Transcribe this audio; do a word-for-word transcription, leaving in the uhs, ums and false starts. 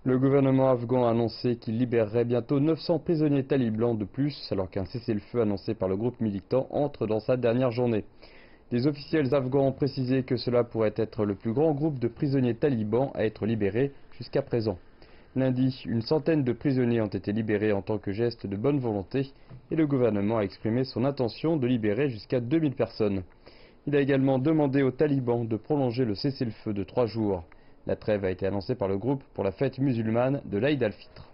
Le gouvernement afghan a annoncé qu'il libérerait bientôt neuf cents prisonniers talibans de plus, alors qu'un cessez-le-feu annoncé par le groupe militant entre dans sa dernière journée. Des officiels afghans ont précisé que cela pourrait être le plus grand groupe de prisonniers talibans à être libérés jusqu'à présent. Lundi, une centaine de prisonniers ont été libérés en tant que geste de bonne volonté et le gouvernement a exprimé son intention de libérer jusqu'à deux mille personnes. Il a également demandé aux talibans de prolonger le cessez-le-feu de trois jours. La trêve a été annoncée par le groupe pour la fête musulmane de l'Aïd al-Fitr.